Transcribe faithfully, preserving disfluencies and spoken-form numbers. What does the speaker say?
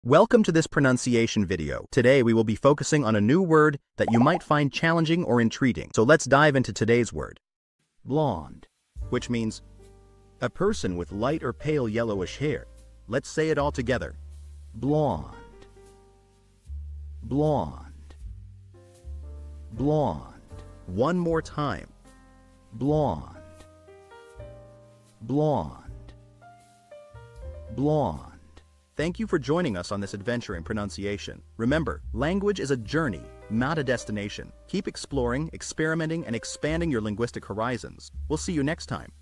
Welcome to this pronunciation video. Today we will be focusing on a new word that you might find challenging or intriguing. So let's dive into today's word. Blonde, which means a person with light or pale yellowish hair. Let's say it all together. Blonde. Blonde. Blonde. One more time. Blonde. Blonde. Blonde. Thank you for joining us on this adventure in pronunciation. Remember, language is a journey, not a destination. Keep exploring, experimenting, and expanding your linguistic horizons. We'll see you next time.